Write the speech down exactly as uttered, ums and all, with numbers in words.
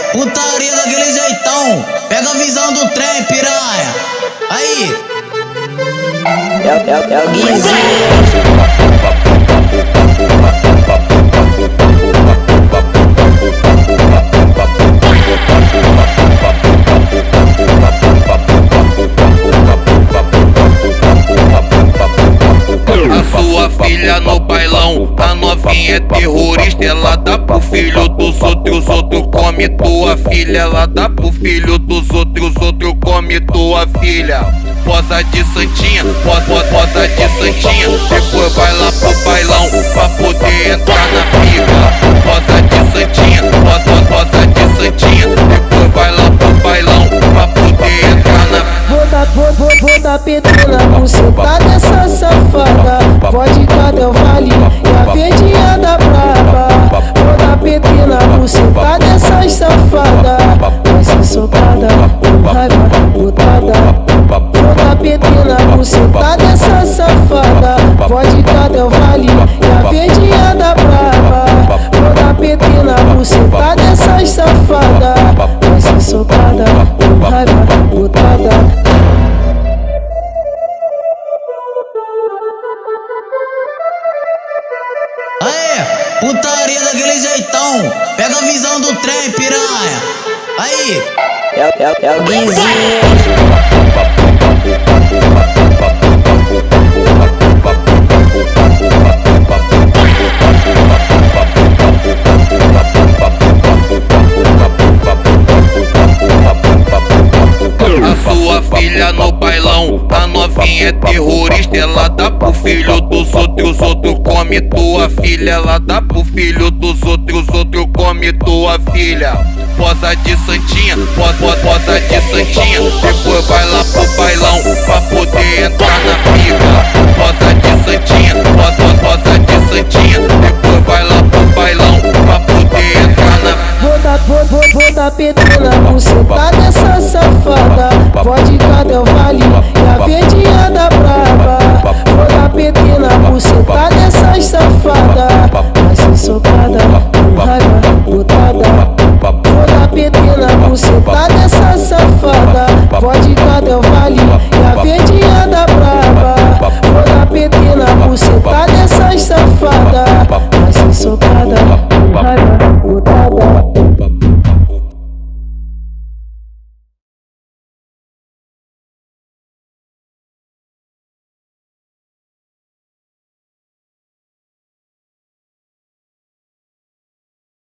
putaria daquele jeitão. Pega a visão do trem, piranha. Aí. É, é, é o Guizinho. A sua filha no bailão, a novinha é terrorista. Ela dá pro filho dos outros, outros come tua filha. Ela dá pro filho dos outros, outros come tua filha. Posa de santinha, posa, posa de santinha. Depois vai lá pro bailão pra poder entrar na pica. Posa de santinha, posa, posa de santinha. Depois vai lá pro bailão pra poder entrar na pica. Vou dar, vou, vou, vou dar petrona buceta dessa safada. Vodka Del Vale e a verdinha da braba. Vou dar petrona buceta dessas safadas. Vai ser socada, com raiva, botada. Vou dar petrona buceta dessa safada. Vodka Del Vale e a verdinha da braba. Vou dar petrona buceta dessas safadas. Vai ser socada, com raiva, botada. Aê, putaria daquele jeitão. Pega a visão do trem, piranha. Aí. É, é, é o Guizinho. A sua filha no bailão, a novinha é terrorista. Ela dá pro filho dos outros, outros come tua filha. Ela dá pro filho dos outros, outros come tua filha. Posa de santinha, posa, posa de santinha. Depois vai lá pro bailão pra poder entrar na pica. Posa de santinha, posa, posa de santinha. Depois vai lá pro bailão pra poder entrar na pica. Vou dar, vou, vou, vou dar petrona buceta dessa safada. Vodka Del Vale e a verdinha da braba. Vou dar petrona buceta dessas safadas. Vai ser socada, com raiva, botada. Vou dar petrona buceta dessa safada. Vodka Del Vale e a verdinha da braba. Vou dar petrona buceta dessas safadas.